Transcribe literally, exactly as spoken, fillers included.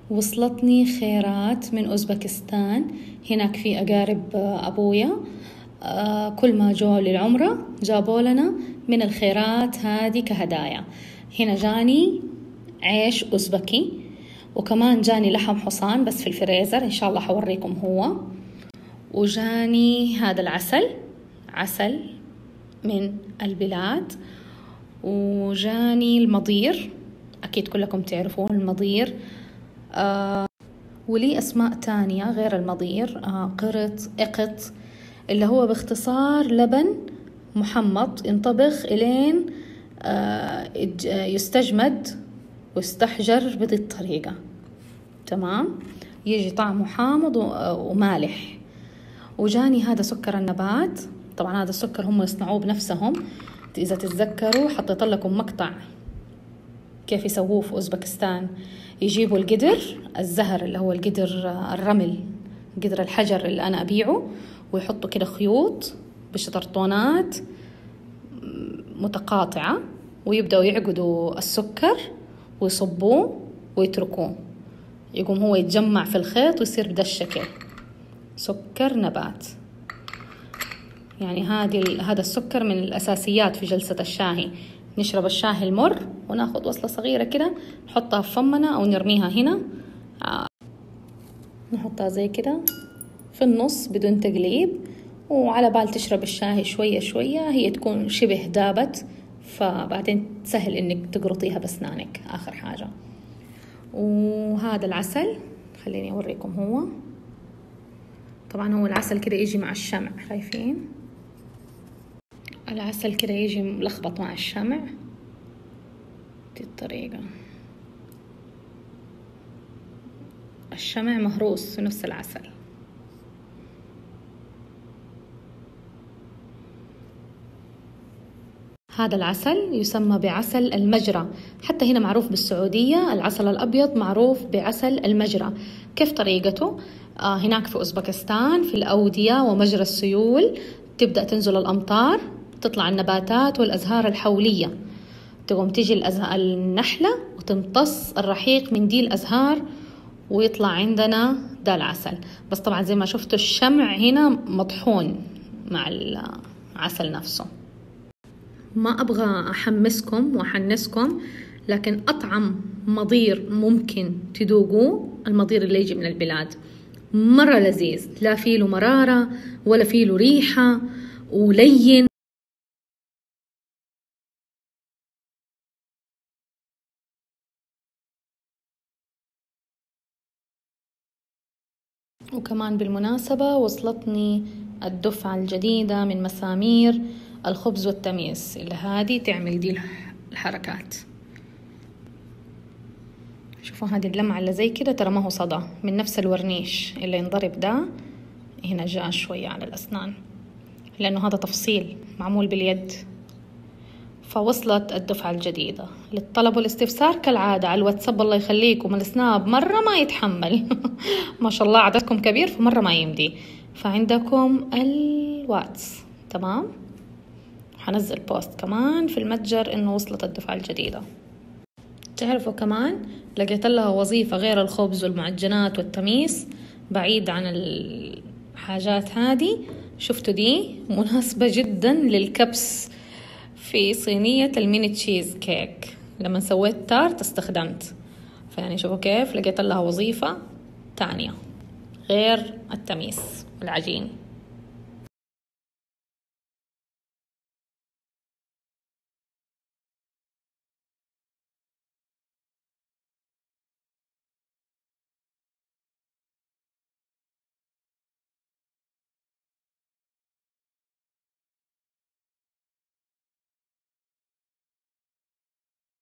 وصلتني خيرات من أوزبكستان. هناك في أقارب أبويا، آه كل ما جو للعمرة جابوا لنا من الخيرات هذه كهدايا. هنا جاني عيش أوزبكي، وكمان جاني لحم حصان بس في الفريزر، إن شاء الله حوريكم هو. وجاني هذا العسل، عسل من البلاد. وجاني المضير، أكيد كلكم تعرفون المضير. آه ولي أسماء تانية غير المضير، آه قرط، إقط، اللي هو باختصار لبن محمط ينطبخ إلين آه يستجمد ويستحجر بهذه الطريقة، تمام؟ يجي طعمه حامض ومالح. وجاني هذا سكر النبات، طبعا هذا السكر هم يصنعوه بنفسهم. إذا تتذكروا حطيت لكم مقطع كيف يسووه في أوزبكستان. يجيبوا القدر الزهر اللي هو القدر الرمل، قدر الحجر اللي أنا أبيعه، ويحطوا كده خيوط بشطرطونات متقاطعة، ويبدأوا يعقدوا السكر ويصبوه ويتركوه، يقوم هو يتجمع في الخيط ويصير بدا الشكل سكر نبات. يعني هذه هذا السكر من الأساسيات في جلسة الشاهي. نشرب الشاهي المر وناخد وصلة صغيرة كده نحطها في فمنا أو نرميها هنا، آه. نحطها زي كده في النص بدون تقليب، وعلى بال تشرب الشاهي شوية شوية هي تكون شبه دابت، فبعدين سهل إنك تقرطيها بأسنانك آخر حاجة. وهذا العسل خليني أوريكم هو. طبعا هو العسل كده يجي مع الشمع، شايفين العسل كده يجي ملخبط مع الشمع دي الطريقة. الشمع مهروس في نفس العسل. هذا العسل يسمى بعسل المجرى، حتى هنا معروف بالسعودية العسل الأبيض معروف بعسل المجرى. كيف طريقته؟ آه هناك في أوزبكستان في الأودية ومجرى السيول تبدأ تنزل الأمطار، تطلع النباتات والأزهار الحولية، تقوم تيجي النحلة وتمتص الرحيق من دي الأزهار ويطلع عندنا ده العسل. بس طبعا زي ما شفتوا الشمع هنا مطحون مع العسل نفسه. ما أبغى أحمسكم وأحنسكم، لكن أطعم مضير ممكن تذوقوه المضير اللي يجي من البلاد. مرة لذيذ، لا فيه له مرارة ولا فيه له ريحة، ولين. وكمان بالمناسبة وصلتني الدفعة الجديدة من مسامير الخبز والتميس، اللي هذه تعمل دي الحركات. شوفوا هذه اللمعة اللي زي كده، ترى ما هو صدى، من نفس الورنيش اللي ينضرب ده هنا جاء شوية على الأسنان، لأنه هذا تفصيل معمول باليد. فوصلت الدفعة الجديدة للطلب والاستفسار كالعادة على الواتساب، الله يخليكم السناب مرة ما يتحمل ما شاء الله عددكم كبير فمرة ما يمدي، فعندكم الواتس تمام. حنزل بوست كمان في المتجر إنه وصلت الدفعة الجديدة. تعرفوا كمان لقيت لها وظيفة غير الخبز والمعجنات والتميس، بعيد عن الحاجات هذه. شفتوا دي مناسبة جدا للكبس في صينية الميني تشيز كيك، لما سويت تارت استخدمت. فيعني شوفوا كيف لقيت لها وظيفة تانية غير التميس والعجين.